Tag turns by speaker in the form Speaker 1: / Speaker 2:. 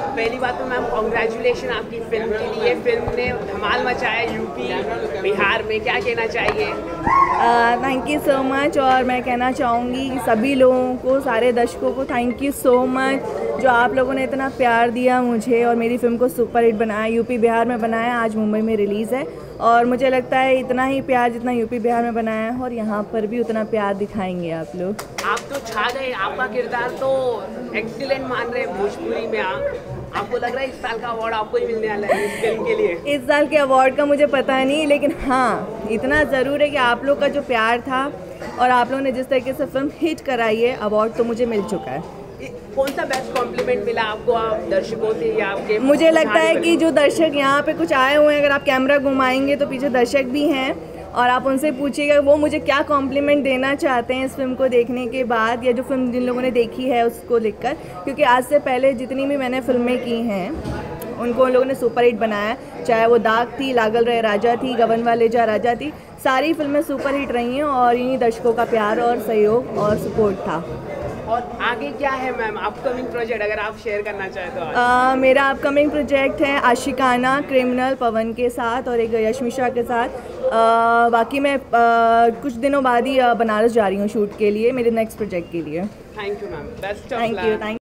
Speaker 1: पहली बात तो मैम कॉन्ग्रेचुलेशन आपकी फिल्म के लिए। फिल्म ने धमाल मचाया यूपी बिहार में, क्या कहना चाहिए?
Speaker 2: Thank you so much. और मैं कहना चाहूँगी कि सभी लोगों को, सारे दर्शकों को थैंक यू सो मच जो आप लोगों ने इतना प्यार दिया मुझे और मेरी फिल्म को सुपर हिट बनाया। यूपी बिहार में बनाया, आज मुंबई में रिलीज़ है और मुझे लगता है इतना ही प्यार जितना यूपी बिहार में बनाया है और यहाँ पर भी उतना प्यार दिखाएंगे आप लोग।
Speaker 1: आप तो छा गए, आपका किरदार तो एक्सीलेंट मान रहे हैं भोजपुरी में। आपको लग रहा है इस साल का अवार्ड आपको ही मिलने वाला है इस फिल्म के लिए?
Speaker 2: इस साल के अवार्ड का मुझे पता नहीं, लेकिन हाँ इतना ज़रूर है कि आप लोग का जो प्यार था और आप लोगों ने जिस तरीके से फिल्म हिट कराई है, अवार्ड तो मुझे मिल चुका है।
Speaker 1: कौन सा बेस्ट कॉम्प्लीमेंट मिला आपको आप दर्शकों से या आपके?
Speaker 2: मुझे लगता है कि जो दर्शक यहाँ पे कुछ आए हुए हैं, अगर आप कैमरा घुमाएंगे तो पीछे दर्शक भी हैं और आप उनसे पूछिएगा वो मुझे क्या कॉम्प्लीमेंट देना चाहते हैं इस फिल्म को देखने के बाद, या जो फिल्म जिन लोगों ने देखी है उसको लिखकर। क्योंकि आज से पहले जितनी भी मैंने फिल्में की हैं उनको उन लोगों ने सुपर हिट बनाया, चाहे वो दाग थी, लागल रहे राजा थी, गवन वाले जा राजा थी, सारी फिल्में सुपर हिट रही हैं और इन्हीं दर्शकों का प्यार और सहयोग और सपोर्ट था।
Speaker 1: और आगे क्या है मैम अपकमिंग प्रोजेक्ट, अगर आप शेयर करना चाहें तो?
Speaker 2: मेरा अपकमिंग प्रोजेक्ट है आशिकाना, क्रिमिनल पवन के साथ और एक यशमिशा के साथ। बाकी मैं कुछ दिनों बाद ही बनारस जा रही हूँ शूट के लिए, मेरे नेक्स्ट प्रोजेक्ट के लिए।
Speaker 1: Thank you ma'am, best of
Speaker 2: luck. Thank you.